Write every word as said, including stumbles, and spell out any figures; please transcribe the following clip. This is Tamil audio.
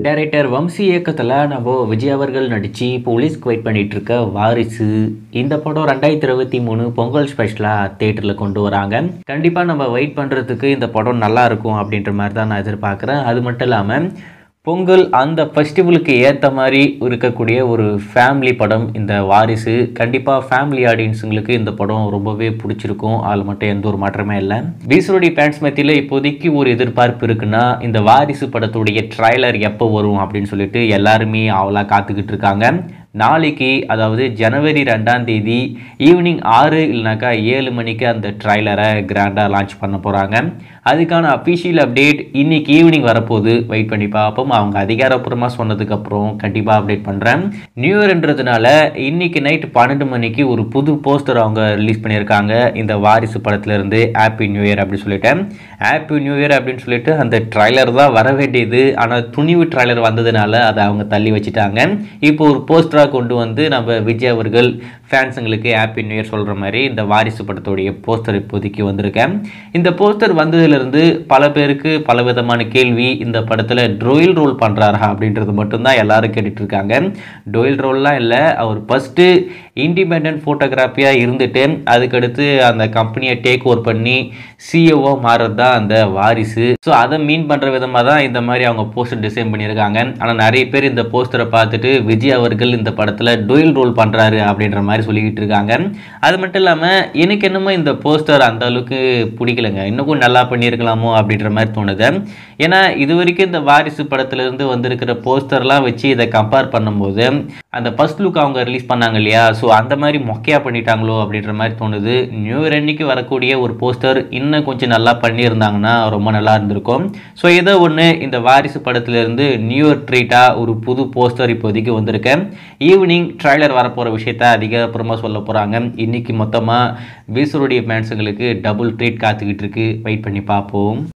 டைரக்டர் வம்சி இயக்கத்தில் நம்ம விஜய் அவர்கள் நடித்து போலீஸ்க்கு வெயிட் பண்ணிட்டு இருக்க வாரிசு இந்த படம் ரெண்டாயிரத்தி இருபத்தி மூணு பொங்கல் ஸ்பெஷலாக தேட்டரில் கொண்டு வராங்க. கண்டிப்பாக நம்ம வெயிட் பண்ணுறதுக்கு இந்த படம் நல்லா இருக்கும் அப்படின்ற மாதிரி தான் நான் எதிர்பார்க்குறேன். அது மட்டும் இல்லாமல் பொங்கல் அந்த ஃபெஸ்டிவலுக்கு ஏற்ற மாதிரி இருக்கக்கூடிய ஒரு ஃபேமிலி படம் இந்த வாரிசு. கண்டிப்பாக ஃபேமிலி ஆடியன்ஸுங்களுக்கு இந்த படம் ரொம்பவே பிடிச்சிருக்கும். அதில் மட்டும் எந்த ஒரு மாற்றமே இல்லை. வீசருடைய ஃபேன்ஸ் மத்தியில் இப்போதைக்கு ஒரு எதிர்பார்ப்பு இருக்குன்னா இந்த வாரிசு படத்துடைய ட்ரைலர் எப்போ வரும் அப்படின்னு சொல்லிட்டு எல்லாருமே அவளாக காத்துக்கிட்டு இருக்காங்க. நாளைக்கு அதாவது ஜனவரி ரெண்டாம் தேதி ஈவினிங் ஆறு இல்லைனாக்கா ஏழு மணிக்கு அந்த ட்ரைலரை கிராண்டாக லான்ச் பண்ண போகிறாங்க. அதுக்கான அஃபிஷியல் அப்டேட் இன்னைக்கு ஈவினிங் வரப்போகுது. வெயிட் பண்ணி பார்ப்போம். அவங்க அதிகாரப்பூர்வமாக சொன்னதுக்கப்புறம் கண்டிப்பாக அப்டேட் பண்ணுறேன். நியூ இயர்ன்றதுனால இன்னைக்கு நைட் பன்னெண்டு மணிக்கு ஒரு புது போஸ்டர் அவங்க ரிலீஸ் பண்ணியிருக்காங்க. இந்த வாரிசு படத்துலேருந்து ஹாப்பி நியூ இயர் அப்படின்னு சொல்லிட்டு ஹாப்பி நியூ இயர் அப்படின்னு சொல்லிட்டு அந்த ட்ரைலர் தான் வர வேண்டியது. ஆனால் துணிவு ட்ரைலர் வந்ததுனால அதை அவங்க தள்ளி வச்சுட்டாங்க. இப்போ ஒரு போஸ்டராக கொண்டு வந்து நம்ம விஜய் அவர்கள் ஃபேன்ஸுங்களுக்கு ஹாப்பி நியூ இயர் சொல்கிற மாதிரி இந்த வாரிசு படத்துடைய போஸ்டர் இப்போதைக்கு வந்திருக்கேன். இந்த போஸ்டர் வந்ததுலேருந்து பல பேருக்கு பல விதமான கேள்வி. இந்த படத்தில் டோயில் ரோல் பண்ணுறாரா அப்படின்றது மட்டும்தான் எல்லாரும் கேட்டுட்டு இருக்காங்க. டோயில் ரோல்லாம் இல்லை, அவர் ஃபஸ்ட்டு இண்டிபெண்ட் ஃபோட்டோகிராஃபியாக இருந்துட்டு அதுக்கடுத்து அந்த கம்பெனியை டேக் ஓவர் பண்ணி சிஇஓவாக மாறுறது தான் அந்த வாரிசு. ஸோ அதை மீன் பண்ணுற விதமாக தான் இந்த மாதிரி அவங்க போஸ்டர் டிசைன் பண்ணியிருக்காங்க. ஆனால் நிறைய பேர் இந்த போஸ்டரை பார்த்துட்டு விஜய் அவர்கள் இந்த படத்தில் டோயில் ரோல் பண்ணுறாரு அப்படின்ற மாதிரி சொல்லிக்கிட்டு இருக்காங்க. அது மட்டும் இல்லாமல் எனக்கு என்னமோ இந்த போஸ்டர் அந்த அளவுக்கு பிடிக்கலைங்க. இன்னும் நல்லா பண்ணியிருக்கலாமோ அப்படின்ற மாதிரி தோணுது. ஏன்னா இது வரைக்கும் இந்த வாரிசு படத்துலேருந்து வந்திருக்கிற போஸ்டர்லாம் வச்சு இதை கம்பேர் பண்ணும்போது அந்த ஃபர்ஸ்ட் லுக் அவங்க ரிலீஸ் பண்ணாங்க இல்லையா, ஸோ அந்த மாதிரி மொக்கையாக பண்ணிட்டாங்களோ அப்படின்ற மாதிரி தோணுது. நியூ இயர் அன்னைக்கு வரக்கூடிய ஒரு போஸ்டர் இன்னும் கொஞ்சம் நல்லா பண்ணியிருந்தாங்கன்னா ரொம்ப நல்லா இருந்திருக்கும். ஸோ ஏதோ ஒன்று இந்த வாரிசு படத்துலேருந்து நியூ இயர் ட்ரீட்டாக ஒரு புது போஸ்டர் இப்போதைக்கு வந்திருக்கேன். ஈவினிங் ட்ரைலர் வரப்போகிற விஷயத்த அதிகப்புறமாக சொல்ல போகிறாங்க. இன்றைக்கி மொத்தமாக வீசருடைய ஃபேன்ஸுங்களுக்கு டபுள் ட்ரீட் காத்துக்கிட்டு இருக்கு. வெயிட் பண்ணி பார்ப்போம்.